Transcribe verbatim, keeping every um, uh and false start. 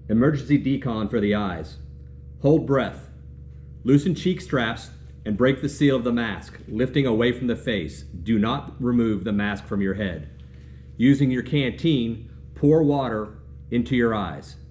Emergency decon for the eyes. Hold breath. Loosen cheek straps and break the seal of the mask, lifting away from the face. Do not remove the mask from your head. Using your canteen, pour water into your eyes.